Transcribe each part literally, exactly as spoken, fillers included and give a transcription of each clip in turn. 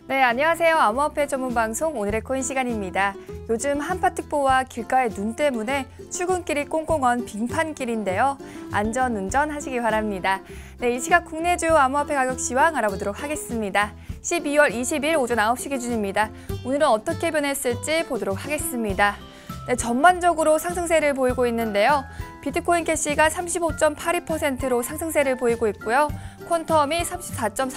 네, 안녕하세요. 암호화폐 전문 방송 오늘의 코인 시간입니다. 요즘 한파특보와 길가의 눈 때문에 출근길이 꽁꽁언 빙판길인데요. 안전운전 하시기 바랍니다. 네, 이 시각 국내 주요 암호화폐 가격 시황 알아보도록 하겠습니다. 십이월 이십일 오전 아홉 시 기준입니다. 오늘은 어떻게 변했을지 보도록 하겠습니다. 네, 전반적으로 상승세를 보이고 있는데요. 비트코인 캐시가 삼십오 점 팔이 퍼센트로 상승세를 보이고 있고요. 퀀텀이 삼십사 점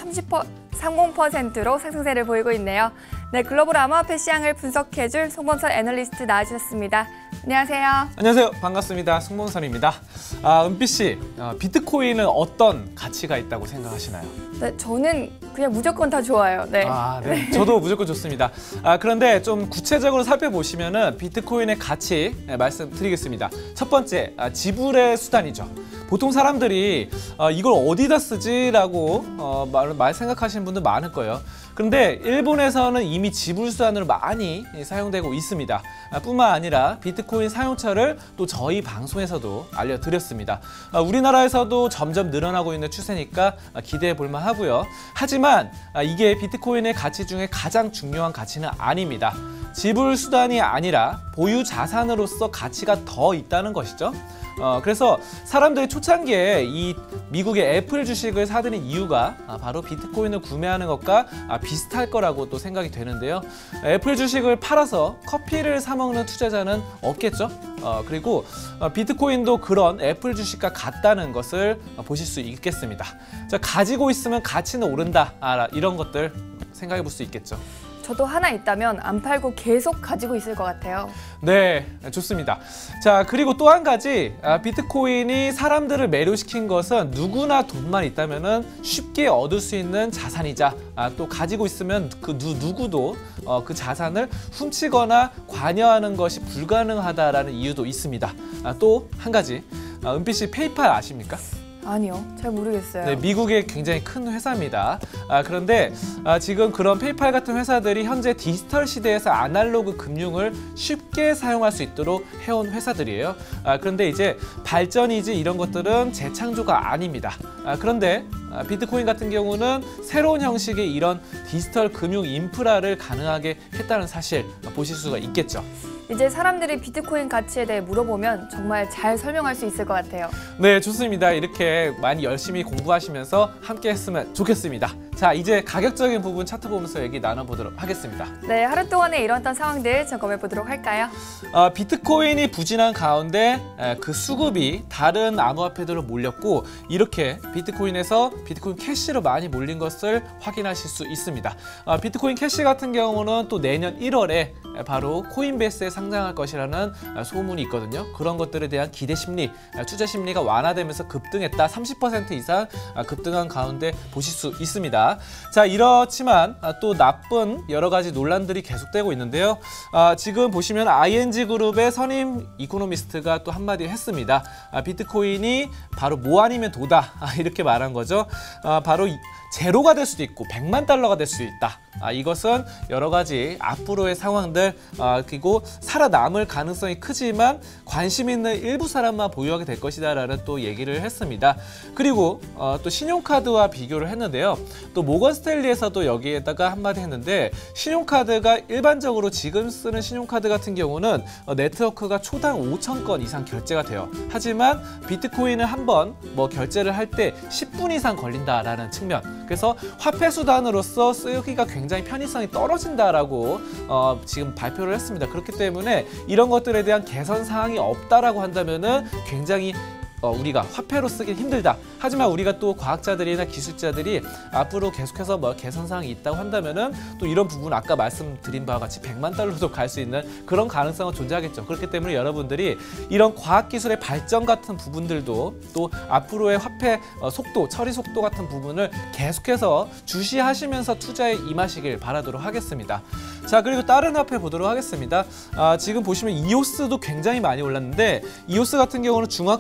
삼공 퍼센트로 상승세를 보이고 있네요. 네, 글로벌 암호화폐 시장을 분석해줄 송범선 애널리스트 나와주셨습니다. 안녕하세요. 안녕하세요. 반갑습니다. 송범선입니다. 아, 은비 씨, 어, 비트코인은 어떤 가치가 있다고 생각하시나요? 네, 저는 그냥 무조건 다 좋아요. 네. 아, 네. 저도 무조건 좋습니다. 아, 그런데 좀 구체적으로 살펴보시면은 비트코인의 가치 네, 말씀드리겠습니다. 첫 번째, 아, 지불의 수단이죠. 보통 사람들이 어, 이걸 어디다 쓰지라고 어, 말, 말 생각하시는 분들 많을 거예요. 그런데 일본에서는 이미 지불 수단으로 많이 사용되고 있습니다. 아, 뿐만 아니라 비트코인 사용처를 또 저희 방송에서도 알려드렸습니다. 아, 우리나라에서도 점점 늘어나고 있는 추세니까 기대해 볼만 하고요. 하지만 아, 이게 비트코인의 가치 중에 가장 중요한 가치는 아닙니다. 지불 수단이 아니라 보유 자산으로서 가치가 더 있다는 것이죠. 어, 그래서 사람들이 초창기에 이 미국의 애플 주식을 사들인 이유가 아, 바로 비트코인을 구매하는 것과 아, 비슷할 거라고 또 생각이 되는데요. 애플 주식을 팔아서 커피를 사 먹는 투자자는 없겠죠. 어, 그리고 어, 비트코인도 그런 애플 주식과 같다는 것을 어, 보실 수 있겠습니다. 자, 가지고 있으면 가치는 오른다. 아, 이런 것들 생각해 볼 수 있겠죠. 저도 하나 있다면 안 팔고 계속 가지고 있을 것 같아요. 네, 좋습니다. 자, 그리고 또 한 가지 아, 비트코인이 사람들을 매료시킨 것은 누구나 돈만 있다면 쉽게 얻을 수 있는 자산이자 아, 또 가지고 있으면 그 누, 누구도 어, 그 자산을 훔치거나 관여하는 것이 불가능하다라는 이유도 있습니다. 아, 또 한 가지, 아, 은비 씨 페이팔 아십니까? 아니요, 잘 모르겠어요. 네, 미국의 굉장히 큰 회사입니다. 아, 그런데 아, 지금 그런 페이팔 같은 회사들이 현재 디지털 시대에서 아날로그 금융을 쉽게 사용할 수 있도록 해온 회사들이에요. 아, 그런데 이제 발전이지 이런 것들은 재창조가 아닙니다. 아, 그런데 아, 비트코인 같은 경우는 새로운 형식의 이런 디지털 금융 인프라를 가능하게 했다는 사실 보실 수가 있겠죠. 이제 사람들이 비트코인 가치에 대해 물어보면 정말 잘 설명할 수 있을 것 같아요. 네, 좋습니다. 이렇게 많이 열심히 공부하시면서 함께 했으면 좋겠습니다. 자, 이제 가격적인 부분 차트 보면서 얘기 나눠보도록 하겠습니다. 네, 하루 동안에 일어났던 상황들 점검해 보도록 할까요? 어, 비트코인이 부진한 가운데 에, 그 수급이 다른 암호화폐들로 몰렸고 이렇게 비트코인에서 비트코인 캐시로 많이 몰린 것을 확인하실 수 있습니다. 어, 비트코인 캐시 같은 경우는 또 내년 일월에 바로 코인베이스에 상장할 것이라는 소문이 있거든요. 그런 것들에 대한 기대 심리, 투자 심리가 완화되면서 급등했다. 삼십 퍼센트 이상 급등한 가운데 보실 수 있습니다. 자, 이렇지만 또 나쁜 여러 가지 논란들이 계속되고 있는데요. 아, 지금 보시면 아이엔지 그룹의 선임 이코노미스트가 또 한마디 했습니다. 아, 비트코인이 바로 뭐 아니면 도다. 아, 이렇게 말한 거죠. 아, 바로 제로가 될 수도 있고 백만 달러가 될 수도 있다. 아, 이것은 여러 가지 앞으로의 상황들 아, 그리고 살아남을 가능성이 크지만 관심 있는 일부 사람만 보유하게 될 것이다 라는 또 얘기를 했습니다. 그리고 어, 또 신용카드와 비교를 했는데요. 또 모건 스탠리에서도 여기에다가 한마디 했는데 신용카드가 일반적으로 지금 쓰는 신용카드 같은 경우는 어, 네트워크가 초당 오천 건 이상 결제가 돼요. 하지만 비트코인은 한번 뭐 결제를 할 때 십 분 이상 걸린다라는 측면. 그래서 화폐 수단으로서 쓰기가 굉장히 편의성이 떨어진다라고 어, 지금 발표를 했습니다. 그렇기 때문에 이런 것들에 대한 개선 사항이 없다라고 한다면은 굉장히 어, 우리가 화폐로 쓰기 힘들다. 하지만 우리가 또 과학자들이나 기술자들이 앞으로 계속해서 뭐 개선사항이 있다고 한다면은 또 이런 부분 아까 말씀드린 바와 같이 백만 달러도 갈 수 있는 그런 가능성은 존재하겠죠. 그렇기 때문에 여러분들이 이런 과학기술의 발전 같은 부분들도 또 앞으로의 화폐 어, 속도, 처리 속도 같은 부분을 계속해서 주시하시면서 투자에 임하시길 바라도록 하겠습니다. 자, 그리고 다른 화폐 보도록 하겠습니다. 아, 지금 보시면 이오스도 굉장히 많이 올랐는데 이오스 같은 경우는 중화권 사설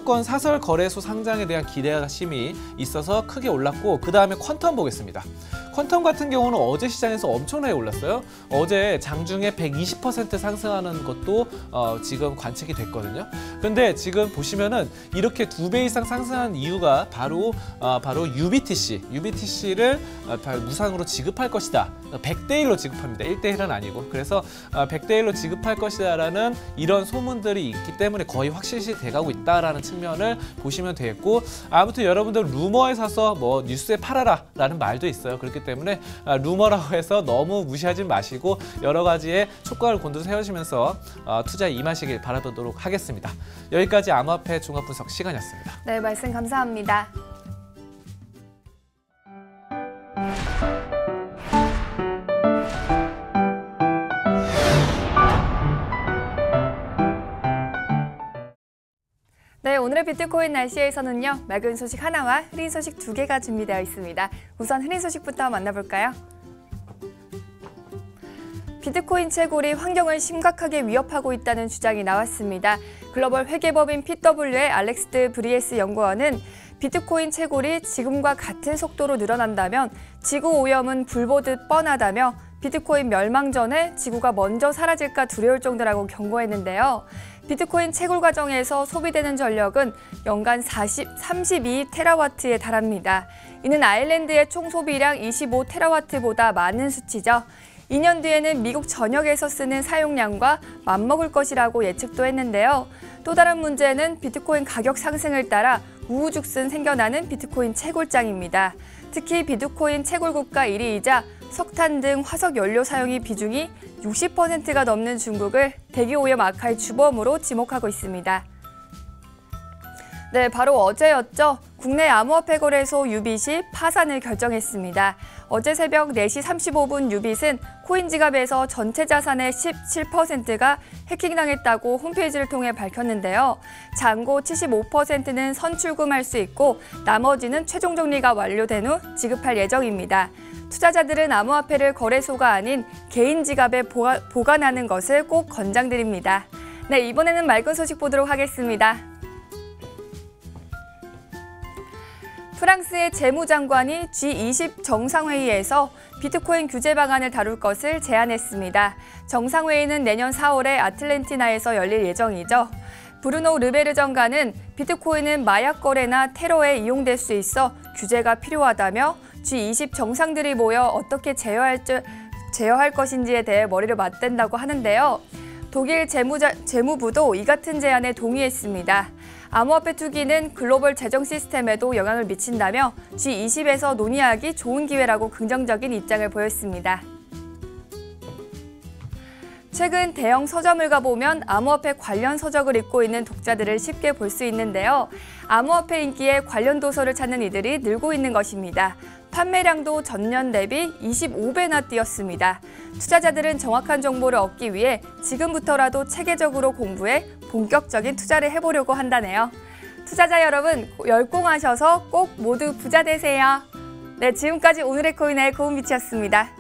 시설 거래소 상장에 대한 기대심이 있어서 크게 올랐고, 그 다음에 퀀텀 보겠습니다. 퀀텀 같은 경우는 어제 시장에서 엄청나게 올랐어요. 어제 장중에 백이십 퍼센트 상승하는 것도 어, 지금 관측이 됐거든요. 근데 지금 보시면은 이렇게 두 배 이상 상승한 이유가 바로 어, 바로 유비티씨, 유비티씨를 어, 무상으로 지급할 것이다. 백 대 일로 지급합니다. 일 대 일은 아니고. 그래서 어, 백 대 일로 지급할 것이다라는 이런 소문들이 있기 때문에 거의 확실시 돼가고 있다라는 측면을 보시면 되겠고, 아무튼 여러분들 루머에 사서 뭐 뉴스에 팔아라라는 말도 있어요. 그렇기 때문에 루머라고 해서 너무 무시하지 마시고 여러 가지의 촉각을 곤두 세우시면서 어, 투자에 임하시길 바라도록 하겠습니다. 여기까지 암호화폐 종합 분석 시간이었습니다. 네, 말씀 감사합니다. 네, 오늘의 비트코인 날씨에서는요, 맑은 소식 하나와 흐린 소식 두 개가 준비되어 있습니다. 우선 흐린 소식부터 만나볼까요? 비트코인 채굴이 환경을 심각하게 위협하고 있다는 주장이 나왔습니다. 글로벌 회계법인 피더블유의 알렉스 브리에스 연구원은 비트코인 채굴이 지금과 같은 속도로 늘어난다면 지구 오염은 불보듯 뻔하다며 비트코인 멸망 전에 지구가 먼저 사라질까 두려울 정도라고 경고했는데요. 비트코인 채굴 과정에서 소비되는 전력은 연간 사십, 삼십이 테라와트에 달합니다. 이는 아일랜드의 총 소비량 이십오 테라와트보다 많은 수치죠. 이 년 뒤에는 미국 전역에서 쓰는 사용량과 맞먹을 것이라고 예측도 했는데요. 또 다른 문제는 비트코인 가격 상승을 따라 우후죽순 생겨나는 비트코인 채굴장입니다. 특히 비트코인 채굴 국가 일 위이자 석탄 등 화석 연료 사용이 비중이 육십 퍼센트가 넘는 중국을 대기오염 악화의 주범으로 지목하고 있습니다. 네, 바로 어제였죠. 국내 암호화폐 거래소 유빗이 파산을 결정했습니다. 어제 새벽 네 시 삼십오 분 유빗은 코인지갑에서 전체 자산의 십칠 퍼센트가 해킹당했다고 홈페이지를 통해 밝혔는데요. 잔고 칠십오 퍼센트는 선출금할 수 있고 나머지는 최종 정리가 완료된 후 지급할 예정입니다. 투자자들은 암호화폐를 거래소가 아닌 개인 지갑에 보가, 보관하는 것을 꼭 권장드립니다. 네, 이번에는 맑은 소식 보도록 하겠습니다. 프랑스의 재무장관이 지 이십 정상회의에서 비트코인 규제 방안을 다룰 것을 제안했습니다. 정상회의는 내년 사월에 아틀랜티나에서 열릴 예정이죠. 브루노 르베르 장관은 비트코인은 마약 거래나 테러에 이용될 수 있어 규제가 필요하다며 지 이십 정상들이 모여 어떻게 제어할, 제어할 것인지에 대해 머리를 맞댄다고 하는데요. 독일 재무자, 재무부도 이 같은 제안에 동의했습니다. 암호화폐 투기는 글로벌 재정 시스템에도 영향을 미친다며 지 이십에서 논의하기 좋은 기회라고 긍정적인 입장을 보였습니다. 최근 대형 서점을 가보면 암호화폐 관련 서적을 읽고 있는 독자들을 쉽게 볼 수 있는데요. 암호화폐 인기에 관련 도서를 찾는 이들이 늘고 있는 것입니다. 판매량도 전년 대비 이십오 배나 뛰었습니다. 투자자들은 정확한 정보를 얻기 위해 지금부터라도 체계적으로 공부해 본격적인 투자를 해보려고 한다네요. 투자자 여러분, 열공하셔서 꼭 모두 부자 되세요. 네, 지금까지 오늘의 코인의 고은비치였습니다.